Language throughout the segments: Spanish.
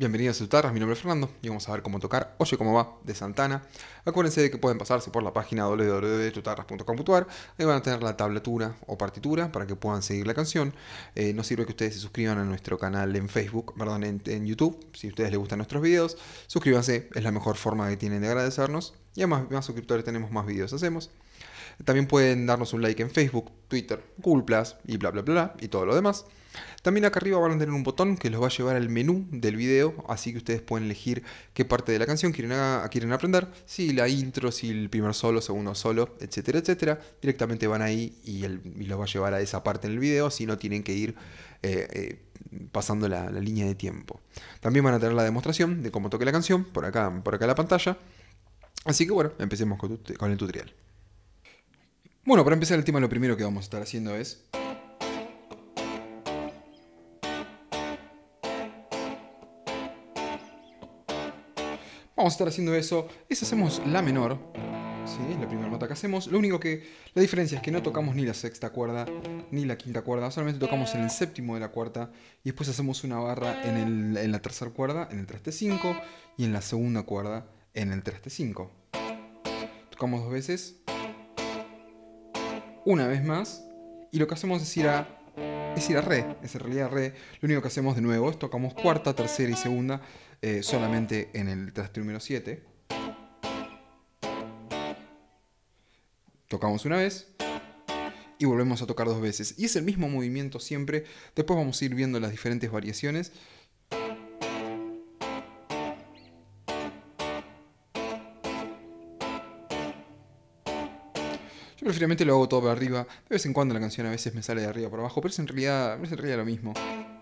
Bienvenidos a Tutarras, mi nombre es Fernando y vamos a ver cómo tocar Oye Cómo Va de Santana. Acuérdense de que pueden pasarse por la página www.tutarras.com.ar. Ahí van a tener la tablatura o partitura para que puedan seguir la canción. Nos sirve que ustedes se suscriban a nuestro canal en Facebook, perdón, en YouTube. Si a ustedes les gustan nuestros videos, suscríbanse, es la mejor forma que tienen de agradecernos. Y además, más suscriptores tenemos, más videos hacemos. También pueden darnos un like en Facebook, Twitter, Google Plus y bla bla bla y todo lo demás. También acá arriba van a tener un botón que los va a llevar al menú del video, así que ustedes pueden elegir qué parte de la canción quieren aprender, si la intro, si el primer solo, segundo solo, etcétera, etcétera. Directamente van ahí y los va a llevar a esa parte en el video, así no tienen que ir pasando la línea de tiempo. También van a tener la demostración de cómo toque la canción por acá en la pantalla. Así que bueno, empecemos con el tutorial. Bueno, para empezar el tema lo primero que vamos a estar haciendo es... Vamos a estar haciendo eso, hacemos la menor, ¿sí? Es la primera nota que hacemos. Lo único que, la diferencia es que no tocamos ni la sexta cuerda ni la quinta cuerda, solamente tocamos en el séptimo de la cuarta y después hacemos una barra en la tercera cuerda, en el traste 5 y en la segunda cuerda, en el traste 5. Tocamos dos veces, una vez más, y lo que hacemos es ir a re, es en realidad re. Lo único que hacemos de nuevo es tocamos cuarta, tercera y segunda solamente en el traste número 7. Tocamos una vez y volvemos a tocar dos veces. Y es el mismo movimiento siempre. Después vamos a ir viendo las diferentes variaciones. Yo preferiblemente lo hago todo para arriba. De vez en cuando la canción a veces me sale de arriba para abajo, pero es en realidad lo mismo.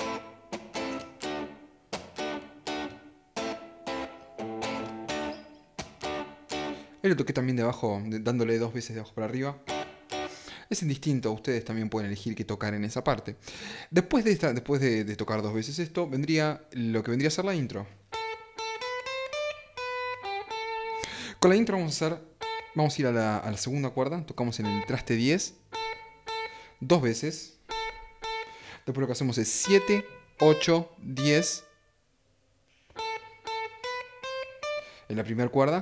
Ahí lo toqué también de abajo, dándole dos veces de abajo para arriba. Es indistinto, ustedes también pueden elegir qué tocar en esa parte. Después de tocar dos veces esto, vendría lo que vendría a ser la intro. Con la intro vamos a ir a la segunda cuerda, tocamos en el traste 10, dos veces. Después lo que hacemos es 7, 8, 10 en la primera cuerda.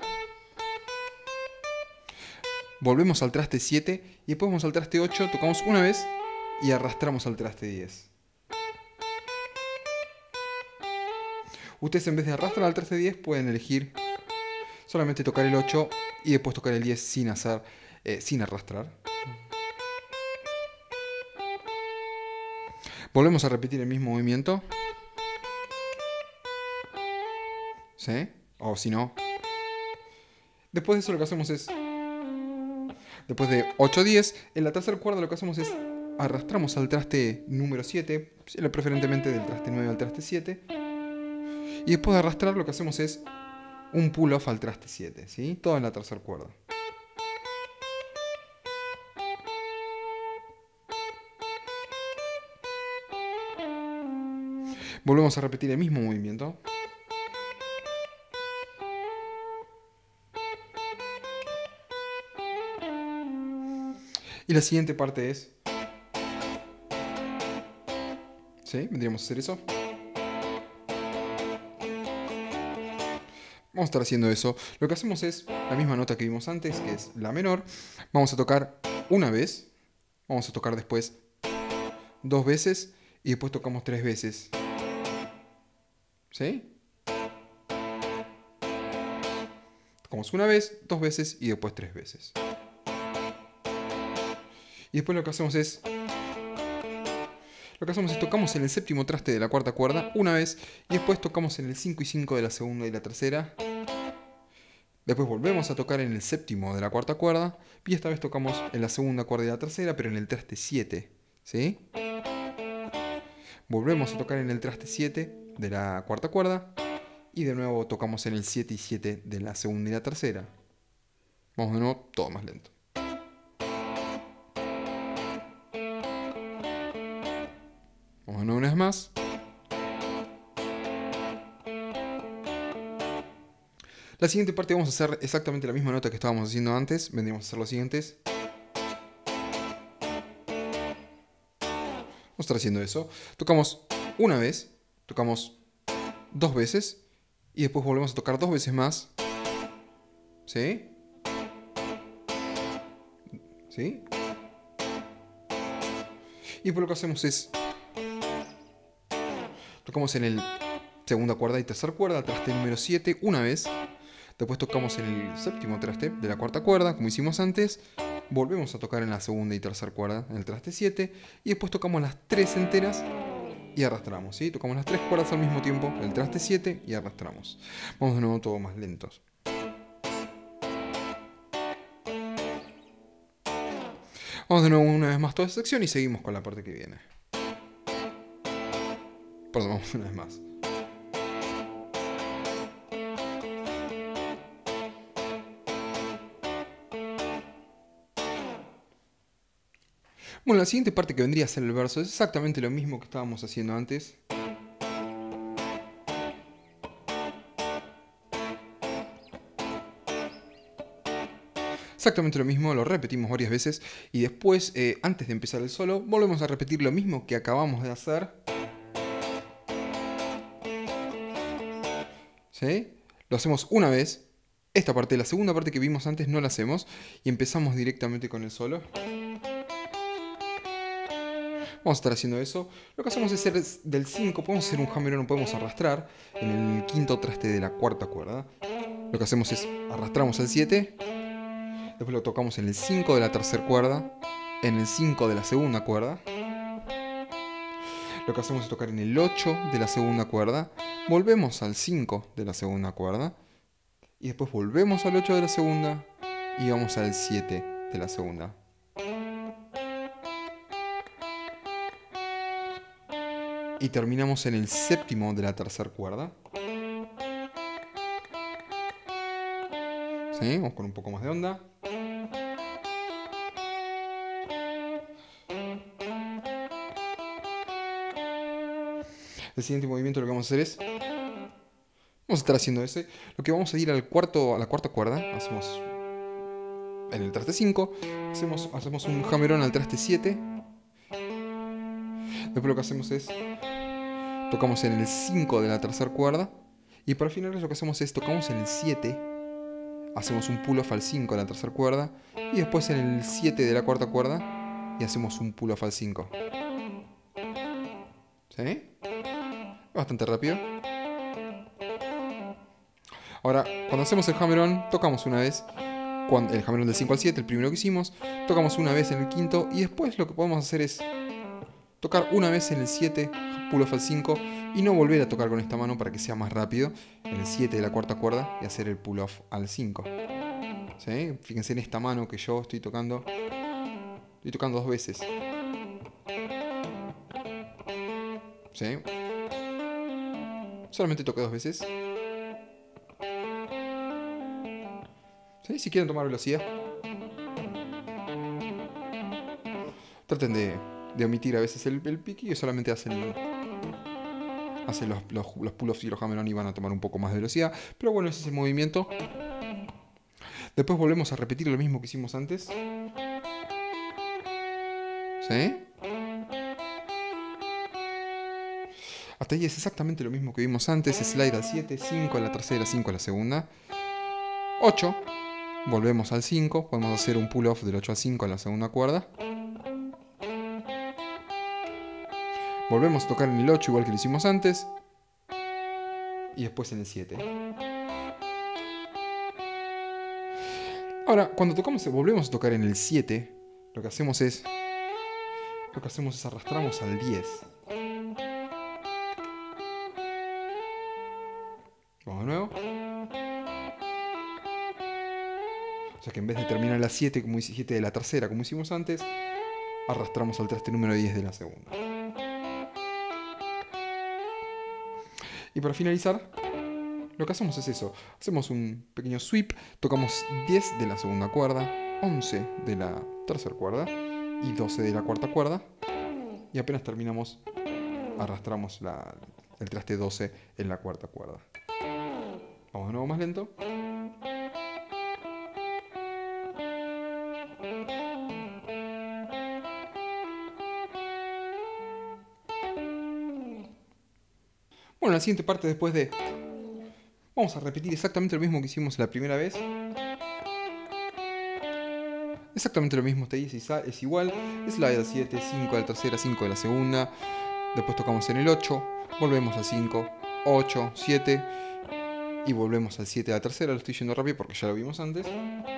Volvemos al traste 7 y después vamos al traste 8, tocamos una vez y arrastramos al traste 10. Ustedes en vez de arrastrar al traste 10 pueden elegir solamente tocar el 8 y después tocar el 10 sin arrastrar. Volvemos a repetir el mismo movimiento. ¿Sí? O si no. Después de eso lo que hacemos es... Después de 8, 10, en la tercera cuerda lo que hacemos es arrastramos al traste número 7, preferentemente del traste 9 al traste 7. Y después de arrastrar lo que hacemos es un pull-off al traste 7, ¿sí? Todo en la tercera cuerda. Volvemos a repetir el mismo movimiento. Y la siguiente parte es... ¿Sí? Vendríamos a hacer eso. Vamos a estar haciendo eso. Lo que hacemos es la misma nota que vimos antes, que es la menor. Vamos a tocar una vez. Vamos a tocar después dos veces. Y después tocamos tres veces. ¿Sí? Tocamos una vez, dos veces y después tres veces. Y después lo que hacemos es tocamos en el séptimo traste de la cuarta cuerda una vez y después tocamos en el 5 y 5 de la segunda y la tercera. Después volvemos a tocar en el séptimo de la cuarta cuerda y esta vez tocamos en la segunda cuerda y la tercera, pero en el traste 7, ¿sí? Volvemos a tocar en el traste 7 de la cuarta cuerda y de nuevo tocamos en el 7 y 7 de la segunda y la tercera. Vamos de nuevo, todo más lento. Vamos de nuevo una vez más. La siguiente parte vamos a hacer exactamente la misma nota que estábamos haciendo antes. Vendríamos a hacer los siguientes. Vamos a estar haciendo eso. Tocamos una vez. Tocamos 2 veces. Y después volvemos a tocar 2 veces más. ¿Sí? ¿Sí? Y después lo que hacemos es... tocamos en el segunda cuerda y tercera cuerda, traste número 7, una vez. Después tocamos en el séptimo traste de la cuarta cuerda, como hicimos antes. Volvemos a tocar en la segunda y tercera cuerda, en el traste 7. Y después tocamos las 3 enteras y arrastramos, ¿sí? Tocamos las 3 cuerdas al mismo tiempo, el traste 7 y arrastramos. Vamos de nuevo todo más lentos. Vamos de nuevo una vez más toda esa sección y seguimos con la parte que viene. Perdón, vamos una vez más. Bueno, la siguiente parte que vendría a ser el verso es exactamente lo mismo que estábamos haciendo antes. Exactamente lo mismo, lo repetimos varias veces y después, antes de empezar el solo, volvemos a repetir lo mismo que acabamos de hacer. ¿Sí? Lo hacemos una vez. Esta parte, la segunda parte que vimos antes, no la hacemos y empezamos directamente con el solo. Vamos a estar haciendo eso. Lo que hacemos es hacer del 5, podemos hacer un hammer-on, no podemos arrastrar en el quinto traste de la cuarta cuerda. Lo que hacemos es arrastramos al 7, después lo tocamos en el 5 de la tercera cuerda, en el 5 de la segunda cuerda. Lo que hacemos es tocar en el 8 de la segunda cuerda, volvemos al 5 de la segunda cuerda, y después volvemos al 8 de la segunda, y vamos al 7 de la segunda. Y terminamos en el séptimo de la tercera cuerda. ¿Sí? Vamos con un poco más de onda. El siguiente movimiento lo que vamos a hacer es... vamos a estar haciendo ese. Lo que vamos a ir a la cuarta cuerda. Hacemos... en el traste 5. Hacemos un hammer-on al traste 7. Después lo que hacemos es... tocamos en el 5 de la tercera cuerda. Y para finales lo que hacemos es tocamos en el 7. Hacemos un pull-off al 5 de la tercera cuerda. Y después en el 7 de la cuarta cuerda. Y hacemos un pull-off al 5. ¿Sí? Bastante rápido. Ahora, cuando hacemos el hammer-on, tocamos una vez. El hammer-on del 5 al 7, el primero que hicimos. Tocamos una vez en el quinto. Y después lo que podemos hacer es tocar una vez en el 7, pull-off al 5. Y no volver a tocar con esta mano para que sea más rápido. En el 7 de la cuarta cuerda. Y hacer el pull-off al 5. ¿Sí? Fíjense en esta mano que yo estoy tocando. Estoy tocando 2 veces. ¿Sí? Solamente toqué 2 veces. ¿Sí? Si quieren tomar velocidad, traten de omitir a veces el pique y solamente hacen los pull-offs y los hammer-on y van a tomar un poco más de velocidad. Pero bueno, ese es el movimiento. Después volvemos a repetir lo mismo que hicimos antes. ¿Sí? Hasta ahí es exactamente lo mismo que vimos antes. Slide al 7, 5 a la tercera, 5 a la segunda. 8. Volvemos al 5. Podemos hacer un pull-off del 8 al 5 a la segunda cuerda. Volvemos a tocar en el 8 igual que lo hicimos antes. Y después en el 7. Ahora, cuando volvemos a tocar en el 7, lo que hacemos es arrastramos al 10. Vamos de nuevo. O sea que en vez de terminar en la 7 de la tercera como hicimos antes, arrastramos al traste número 10 de la segunda. Y para finalizar, lo que hacemos es eso. Hacemos un pequeño sweep, tocamos 10 de la segunda cuerda, 11 de la tercera cuerda y 12 de la cuarta cuerda. Y apenas terminamos, arrastramos el traste 12 en la cuarta cuerda. Vamos de nuevo más lento. Bueno, la siguiente parte después de... Vamos a repetir exactamente lo mismo que hicimos la primera vez. Exactamente lo mismo, este es igual. Slide al 7, 5 de la tercera, 5 de la segunda. Después tocamos en el 8, volvemos al 5, 8, 7. Y volvemos al 7 de la tercera, lo estoy yendo rápido porque ya lo vimos antes.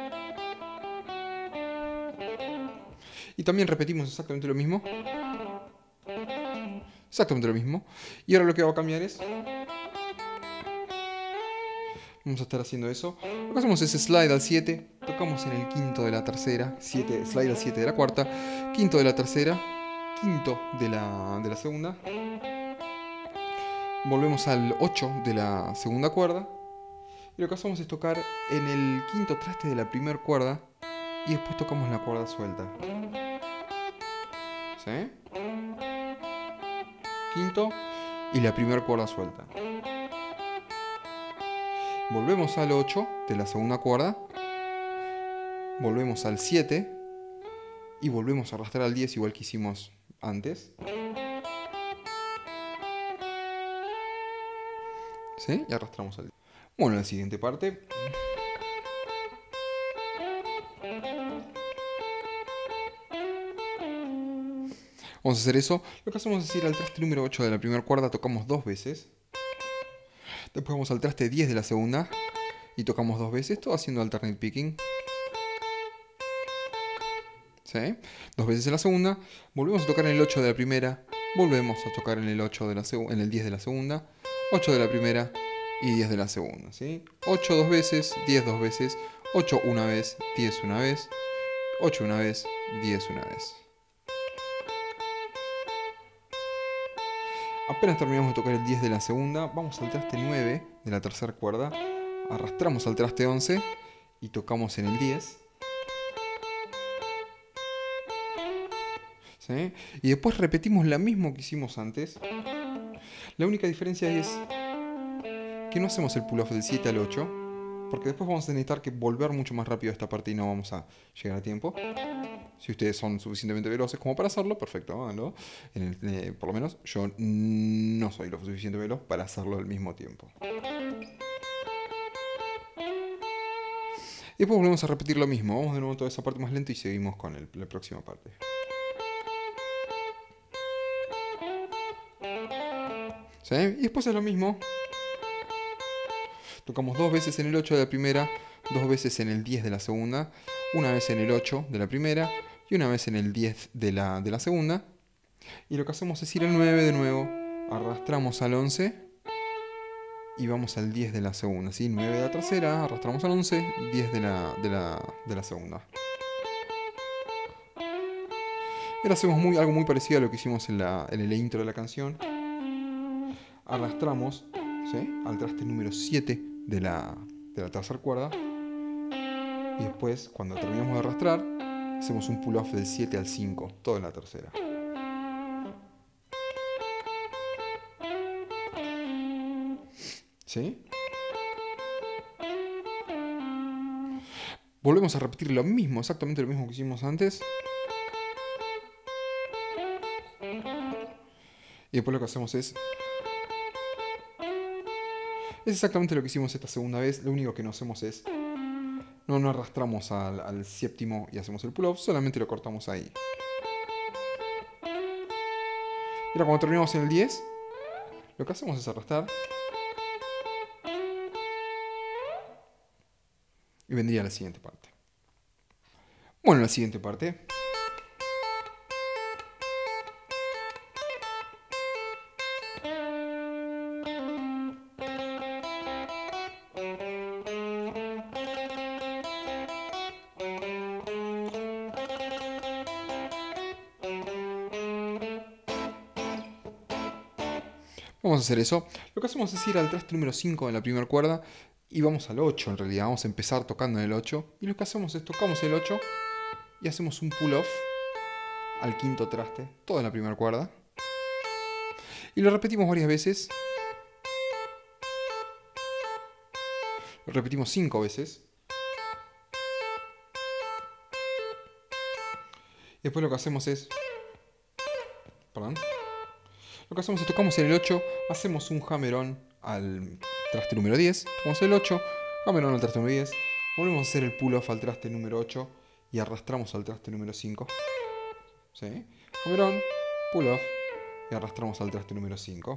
Y también repetimos exactamente lo mismo. Exactamente lo mismo. Y ahora lo que va a cambiar es... Vamos a estar haciendo eso. Lo que hacemos es slide al 7. Tocamos en el quinto de la tercera. 7, slide al 7 de la cuarta. Quinto de la tercera. Quinto de la segunda. Volvemos al 8 de la segunda cuerda. Y lo que hacemos es tocar en el quinto traste de la primera cuerda. Y después tocamos la cuerda suelta. ¿Sí? Quinto y la primera cuerda suelta. Volvemos al 8 de la segunda cuerda. Volvemos al 7. Y volvemos a arrastrar al 10 igual que hicimos antes. ¿Sí? Y arrastramos al 10. Bueno, la siguiente parte. Vamos a hacer eso. Lo que hacemos es ir al traste número 8 de la primera cuerda, tocamos 2 veces. Después vamos al traste 10 de la segunda y tocamos 2 veces, todo haciendo alternate picking. ¿Sí? 2 veces en la segunda, volvemos a tocar en el 8 de la primera, volvemos a tocar en el 8 de la en el 10 de la segunda, 8 de la primera y 10 de la segunda, ¿sí? 8 2 veces, 10 2 veces, 8 una vez, 10 una vez, 8 una vez, 10 una vez. Apenas terminamos de tocar el 10 de la segunda, vamos al traste 9 de la tercera cuerda, arrastramos al traste 11 y tocamos en el 10. ¿Sí? Y después repetimos lo mismo que hicimos antes. La única diferencia es que no hacemos el pull-off del 7 al 8, porque después vamos a necesitar que volver mucho más rápido a esta parte y no vamos a llegar a tiempo. Si ustedes son suficientemente veloces como para hacerlo, perfecto, háganlo. Por lo menos yo no soy lo suficiente veloz para hacerlo al mismo tiempo. Y después volvemos a repetir lo mismo. Vamos de nuevo a toda esa parte más lenta y seguimos con la próxima parte. ¿Sí? Y después es lo mismo. Tocamos 2 veces en el 8 de la primera, 2 veces en el 10 de la segunda, una vez en el 8 de la primera y una vez en el 10 de la segunda. Y lo que hacemos es ir al 9 de nuevo, arrastramos al 11 y vamos al 10 de la segunda. ¿Sí? 9 de la tercera, arrastramos al 11, 10 de la segunda. Y ahora hacemos algo muy parecido a lo que hicimos en el intro de la canción. Arrastramos, ¿sí?, al traste número 7 de la tercera cuerda. Y después, cuando terminamos de arrastrar, hacemos un pull-off del 7 al 5, todo en la tercera. ¿Sí? Volvemos a repetir lo mismo, exactamente lo mismo que hicimos antes. Y después lo que hacemos es exactamente lo que hicimos esta segunda vez. Lo único que no hacemos es... No arrastramos al séptimo y hacemos el pull-off, solamente lo cortamos ahí. Y ahora cuando terminamos en el 10, lo que hacemos es arrastrar. Y vendría la siguiente parte. Bueno, la siguiente parte. Vamos a hacer eso. Lo que hacemos es ir al traste número 5 de la primera cuerda y vamos al 8 en realidad. Vamos a empezar tocando en el 8. Y lo que hacemos es tocamos el 8 y hacemos un pull-off al quinto traste, todo en la primera cuerda. Y lo repetimos varias veces. Lo repetimos 5 veces. Y después lo que hacemos es... Perdón. Lo que hacemos es tocamos en el 8, hacemos un hammer-on al traste número 10, tocamos el 8, hammer-on al traste número 10, volvemos a hacer el pull-off al traste número 8 y arrastramos al traste número 5. ¿Sí? Hammer-on, pull-off y arrastramos al traste número 5.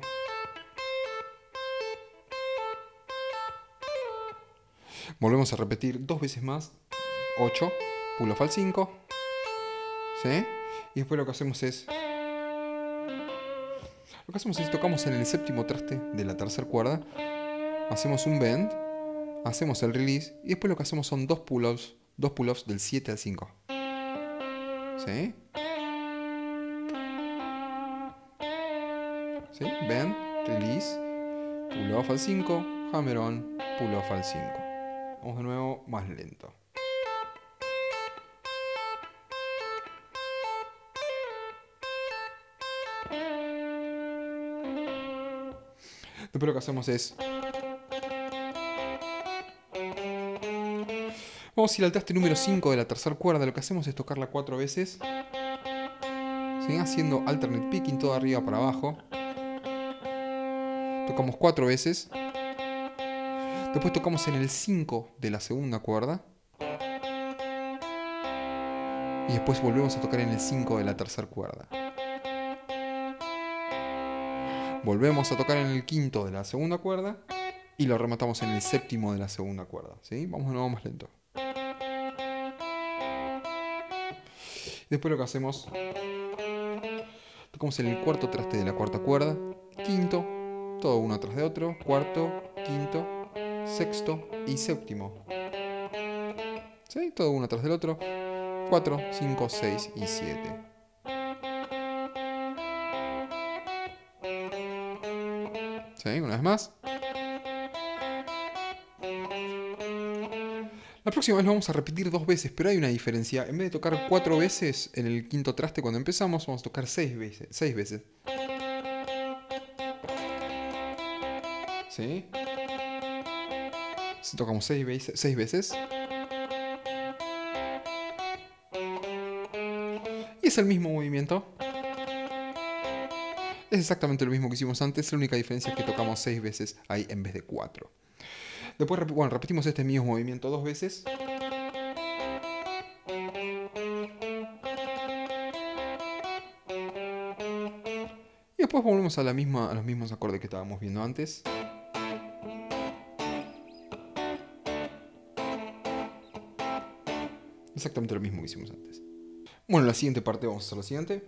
Volvemos a repetir 2 veces más, 8, pull-off al 5. ¿Sí? Y después lo que hacemos es tocamos en el séptimo traste de la tercera cuerda, hacemos un bend, hacemos el release y después lo que hacemos son dos pull-offs del 7 al 5. ¿Sí? ¿Sí? Bend, release, pull-off al 5, hammer-on, pull-off al 5. Vamos de nuevo, más lento. Después lo que hacemos es... Vamos a ir al traste número 5 de la tercera cuerda. Lo que hacemos es tocarla 4 veces. ¿Sí? Haciendo alternate picking, todo arriba para abajo. Tocamos 4 veces. Después tocamos en el 5 de la segunda cuerda. Y después volvemos a tocar en el 5 de la tercera cuerda. Volvemos a tocar en el quinto de la segunda cuerda. Y lo rematamos en el séptimo de la segunda cuerda. ¿Sí? Vamos de nuevo más lento. Después lo que hacemos... Tocamos en el cuarto traste de la cuarta cuerda. Quinto. Todo uno atrás de otro. Cuarto. Quinto. Sexto y séptimo. ¿Sí? Todo uno atrás del otro. 4, 5, 6 y 7. ¿Sí? Una vez más. La próxima vez lo vamos a repetir 2 veces, pero hay una diferencia. En vez de tocar 4 veces en el quinto traste cuando empezamos, vamos a tocar 6 veces. 6 veces. ¿Sí? Si tocamos 6 veces. Y es el mismo movimiento. Es exactamente lo mismo que hicimos antes. La única diferencia es que tocamos 6 veces ahí en vez de 4. Después, bueno, repetimos este mismo movimiento 2 veces. Y después volvemos a los mismos acordes que estábamos viendo antes. Exactamente lo mismo que hicimos antes. Bueno, en la siguiente parte vamos a hacer lo siguiente.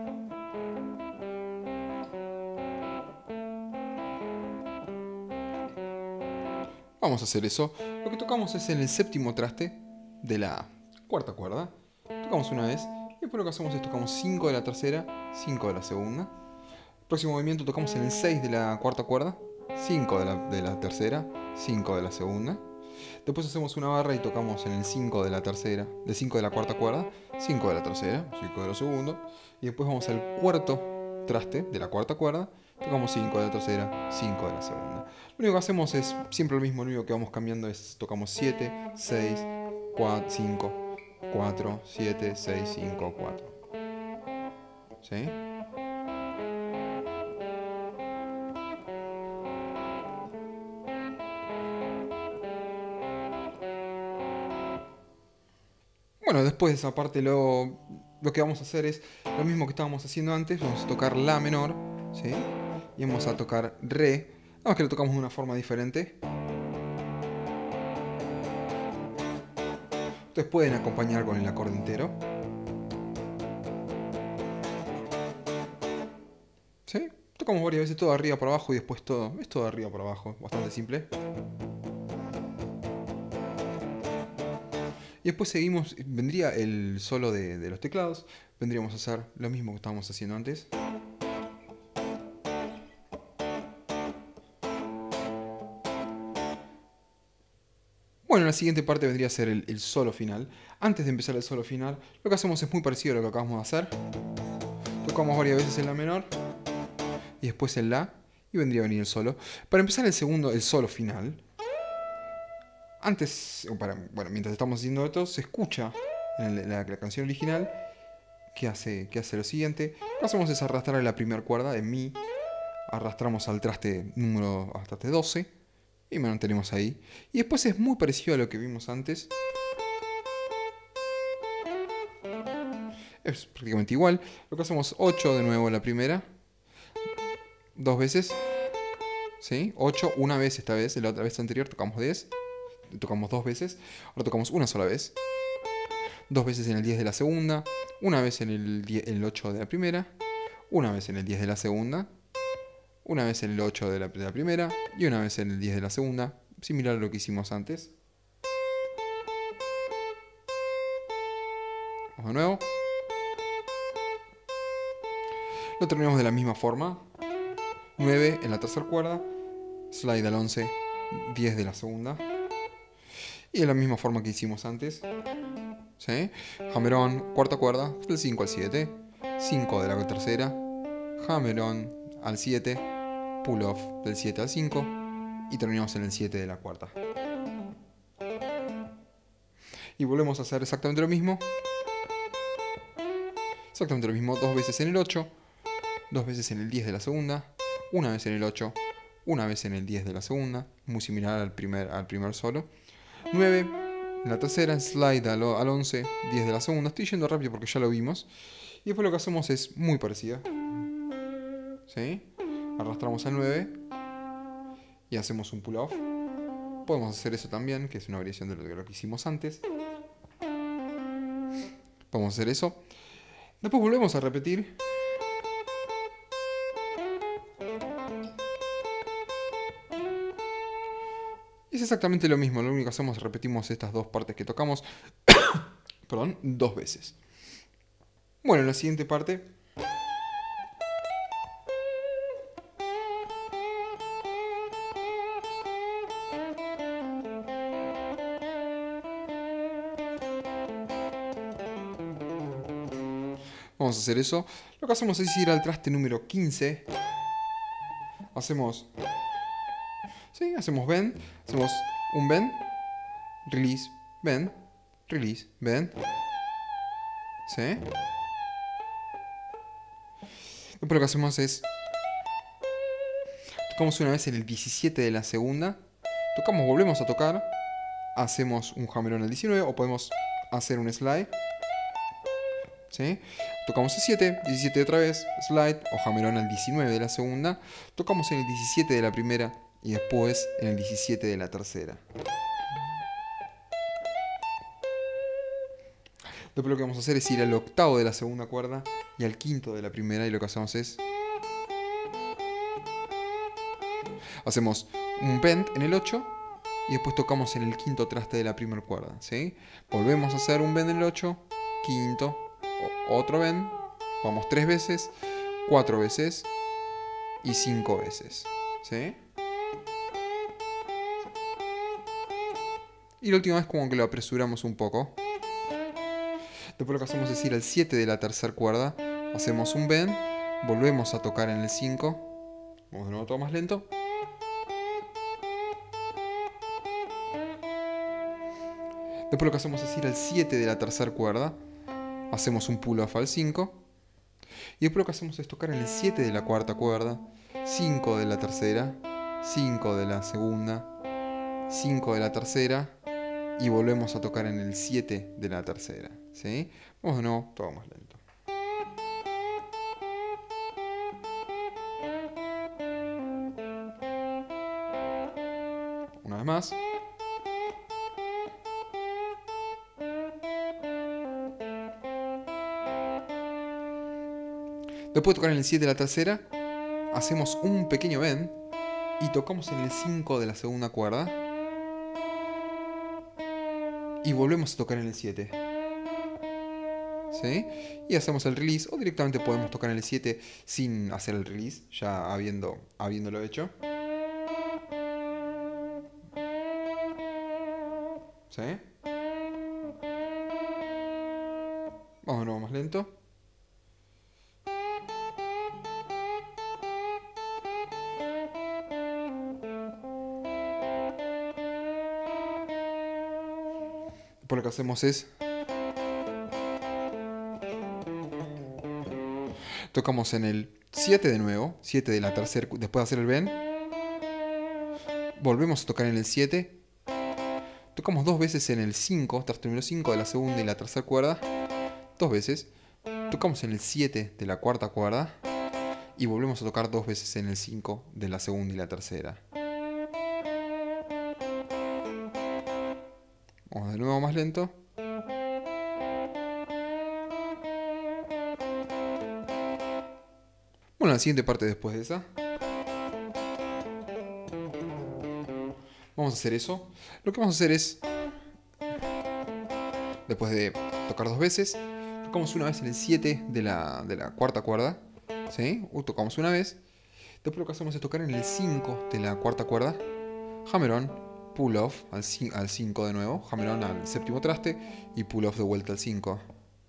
Vamos a hacer eso. Lo que tocamos es en el séptimo traste de la cuarta cuerda. Tocamos una vez. Y después lo que hacemos es tocamos 5 de la tercera, 5 de la segunda. El próximo movimiento tocamos en el 6 de la cuarta cuerda, 5 de la tercera, 5 de la segunda. Después hacemos una barra y tocamos en el 5 de la tercera, de 5 de la cuarta cuerda, 5 de la tercera, 5 de la segunda. Y después vamos al cuarto traste de la cuarta cuerda, tocamos 5 de la tercera, 5 de la segunda. Lo único que hacemos es siempre lo mismo, lo único que vamos cambiando es tocamos 7, 6, 4, 5, 4, 7, 6, 5, 4. ¿Sí? Bueno, después de esa parte lo que vamos a hacer es lo mismo que estábamos haciendo antes. Vamos a tocar La menor, ¿sí? Y vamos a tocar Re. Nada más que lo tocamos de una forma diferente. Ustedes pueden acompañar con el acorde entero. ¿Sí? Tocamos varias veces todo arriba para abajo y después todo. Es todo arriba para abajo, bastante simple. Y después seguimos, vendría el solo de los teclados. Vendríamos a hacer lo mismo que estábamos haciendo antes. Bueno, la siguiente parte vendría a ser el solo final. Antes de empezar el solo final, lo que hacemos es muy parecido a lo que acabamos de hacer. Tocamos varias veces en La menor y después en La, y vendría a venir el solo. Para empezar el solo final, mientras estamos haciendo esto, se escucha en la canción original que hace lo siguiente. Lo que hacemos es arrastrar la primera cuerda en Mi, arrastramos al traste número al traste 12 y mantenemos ahí. Y después es muy parecido a lo que vimos antes. Es prácticamente igual. Lo que hacemos 8 de nuevo en la primera. 2 veces. ¿Sí? 8 una vez esta vez. La otra vez anterior tocamos 10. Tocamos 2 veces. Ahora tocamos una sola vez. 2 veces en el 10 de la segunda. Una vez en el 8 de la primera. Una vez en el 10 de la segunda. Una vez en el 8 de la primera. Y una vez en el 10 de la segunda. Similar a lo que hicimos antes. Vamos de nuevo. Lo terminamos de la misma forma. 9 en la tercera cuerda. Slide al 11. 10 de la segunda. Y de la misma forma que hicimos antes. ¿Sí? Hammer-on, cuarta cuerda, del 5 al 7. 5 de la tercera. Hammer-on al 7. Pull-off del 7 al 5. Y terminamos en el 7 de la cuarta. Y volvemos a hacer exactamente lo mismo. Exactamente lo mismo, 2 veces en el 8. 2 veces en el 10 de la segunda. Una vez en el 8. Una vez en el 10 de la segunda. Muy similar al primer solo. 9 en la tercera, slide al 11, 10 de la segunda. Estoy yendo rápido porque ya lo vimos. Y después lo que hacemos es muy parecido. ¿Sí? Arrastramos al 9 y hacemos un pull-off. Podemos hacer eso también, que es una variación de lo que hicimos antes. Podemos hacer eso. Después volvemos a repetir. Es exactamente lo mismo, lo único que hacemos es repetimos estas dos partes que tocamos, perdón, 2 veces. Bueno, en la siguiente parte vamos a hacer eso. Lo que hacemos es ir al traste número 15. Hacemos... ¿Sí? Hacemos bend. Hacemos un bend. Release. Bend. Release. Bend. ¿Sí? Después lo que hacemos es... Tocamos una vez en el 17 de la segunda. Tocamos, volvemos a tocar. Hacemos un hammer-on al 19. O podemos hacer un slide. ¿Sí? Tocamos el 7, 17 otra vez, slide o hammer-on al 19 de la segunda. Tocamos en el 17 de la primera y después en el 17 de la tercera. Después lo que vamos a hacer es ir al octavo de la segunda cuerda y al quinto de la primera, y lo que hacemos es... Hacemos un bend en el 8 y después tocamos en el quinto traste de la primera cuerda. ¿Sí? Volvemos a hacer un bend en el 8, quinto, otro bend, vamos 3 veces, 4 veces y 5 veces. ¿Sí? Y la última vez como que lo apresuramos un poco. Después lo que hacemos es ir al 7 de la tercera cuerda, hacemos un bend, volvemos a tocar en el 5, vamos de nuevo todo más lento. Después lo que hacemos es ir al 7 de la tercera cuerda, hacemos un pull-off al 5. Y después lo que hacemos es tocar en el 7 de la cuarta cuerda, 5 de la tercera, 5 de la segunda, 5 de la tercera y volvemos a tocar en el 7 de la tercera. ¿Sí? Vamos de nuevo, todo más lento. Una vez más. Después de tocar en el 7 de la tercera, hacemos un pequeño bend y tocamos en el 5 de la segunda cuerda y volvemos a tocar en el 7. ¿Sí? Y hacemos el release, o directamente podemos tocar en el 7 sin hacer el release, ya habiéndolo hecho. ¿Sí? Vamos de nuevo más lento. Por lo que hacemos es... Tocamos en el 7 de nuevo, 7 de la tercera, después de hacer el bend. Volvemos a tocar en el 7. Tocamos dos veces en el 5, tras número 5 de la segunda y la tercera cuerda. Dos veces. Tocamos en el 7 de la cuarta cuerda. Y volvemos a tocar dos veces en el 5 de la segunda y la tercera. Vamos de nuevo más lento. Bueno, la siguiente parte después de esa. Vamos a hacer eso. Lo que vamos a hacer es, después de tocar dos veces, tocamos una vez en el 7 de la cuarta cuerda. ¿Sí? Tocamos una vez. Después lo que hacemos es tocar en el 5 de la cuarta cuerda. Hammer on, pull off al 5 de nuevo. Hammer on al séptimo traste y pull off de vuelta al 5.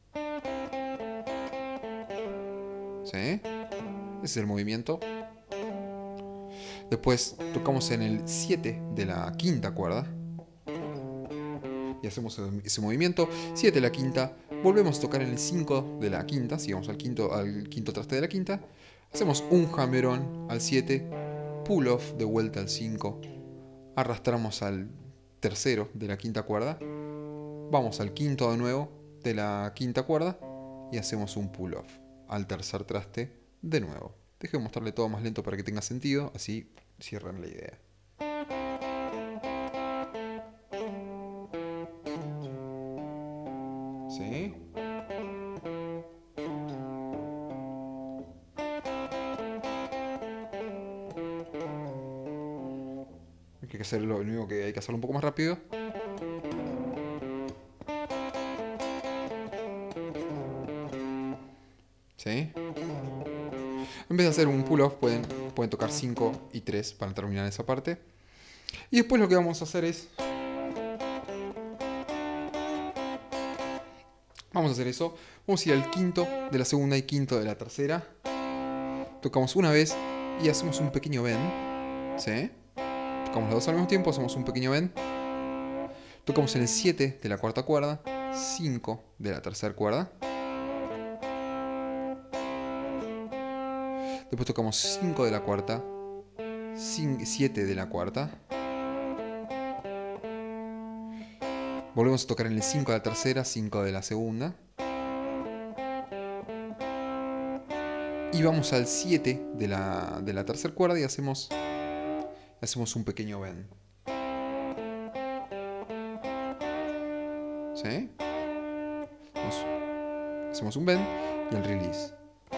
¿Sí? Ese es el movimiento. Después tocamos en el 7 de la quinta cuerda. Y hacemos ese movimiento. 7 de la quinta. Volvemos a tocar en el 5 de la quinta. Sigamos al quinto traste de la quinta. Hacemos un hammer on al 7. Pull off de vuelta al 5. Arrastramos al tercero de la quinta cuerda. Vamos al quinto de nuevo de la quinta cuerda. Y hacemos un pull off al tercer traste de nuevo. Deje de mostrarle todo más lento para que tenga sentido. Así cierran la idea. ¿Sí? Hay que hacer lo mismo, que hay que hacerlo un poco más rápido. ¿Sí? En vez de hacer un pull-off, pueden tocar 5 y 3 para terminar esa parte. Y después lo que vamos a hacer es... Vamos a hacer eso. Vamos a ir al quinto de la segunda y quinto de la tercera. Tocamos una vez y hacemos un pequeño bend. ¿Sí? Tocamos las dos al mismo tiempo, hacemos un pequeño bend. Tocamos en el 7 de la cuarta cuerda, 5 de la tercera cuerda. Después tocamos 5 de la cuarta, 7 de la cuarta. Volvemos a tocar en el 5 de la tercera, 5 de la segunda. Y vamos al 7 de la tercera cuerda y hacemos un pequeño bend. ¿Sí? Hacemos un bend y el release.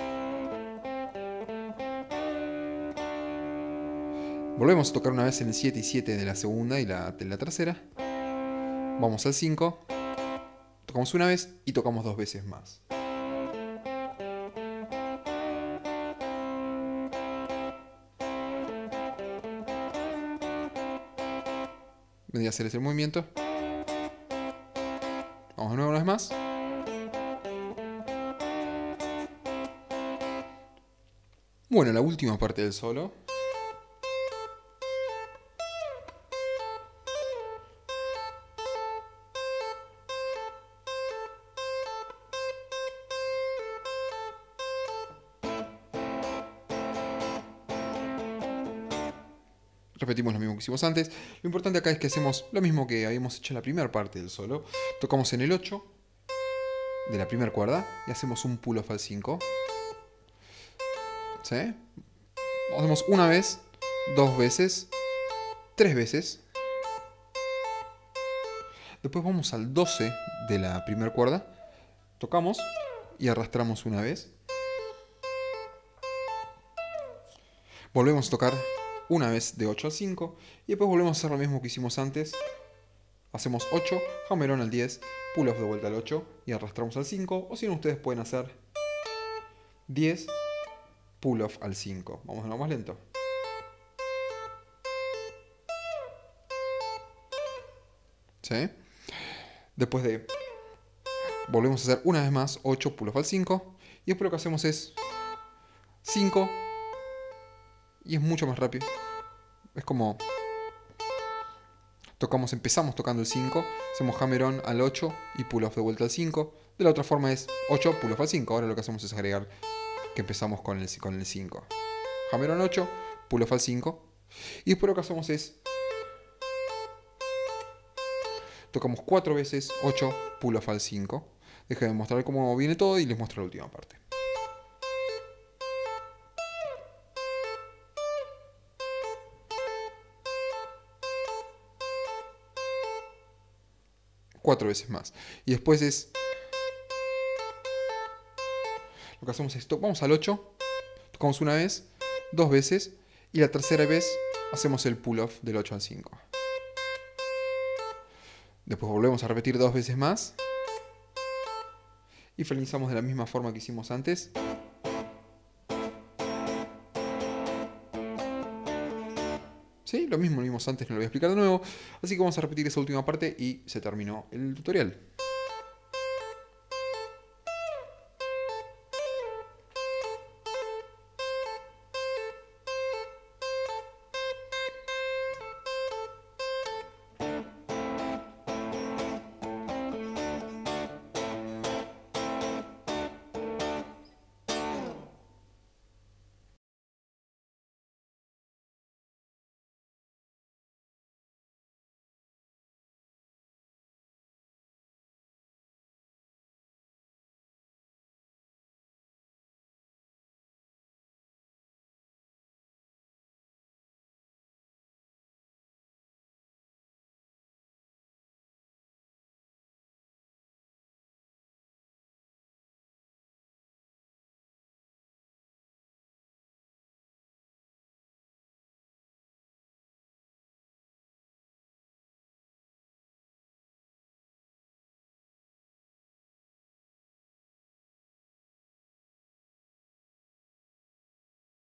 Volvemos a tocar una vez en el 7 y 7 de la segunda y de la tercera. Vamos al 5. Tocamos una vez y tocamos dos veces más. Vendría a hacer ese movimiento. Vamos de nuevo una vez más. Bueno, la última parte del solo. Repetimos lo mismo que hicimos antes. Lo importante acá es que hacemos lo mismo que habíamos hecho en la primera parte del solo. Tocamos en el 8 de la primera cuerda y hacemos un pull off al 5. ¿Sí? Hacemos una vez, dos veces, tres veces. Después vamos al 12 de la primera cuerda. Tocamos y arrastramos una vez. Volvemos a tocar una vez de 8 al 5 y después volvemos a hacer lo mismo que hicimos antes. Hacemos 8, hammer on al 10, pull off de vuelta al 8 y arrastramos al 5, o si no ustedes pueden hacer 10, pull off al 5. Vamos a lo más lento. ¿Sí? Después de... Volvemos a hacer una vez más 8, pull off al 5 y después lo que hacemos es 5 y es mucho más rápido. Es como... Empezamos tocando el 5, hacemos hammer on al 8 y pull off de vuelta al 5. De la otra forma es 8, pull off al 5. Ahora lo que hacemos es agregar que empezamos con el 5. Hammer on 8, pull off al 5. Y después lo que hacemos es tocamos 4 veces 8, pull off al 5. Déjenme mostrar cómo viene todo y les muestro la última parte. Cuatro veces más. Y después es... Lo que hacemos es... Vamos al 8. Tocamos una vez, 2 veces. Y la tercera vez hacemos el pull off del 8 al 5. Después volvemos a repetir 2 veces más. Y finalizamos de la misma forma que hicimos antes. ¿Sí? Lo mismo vimos antes, no lo voy a explicar de nuevo. Así que vamos a repetir esa última parte y se terminó el tutorial.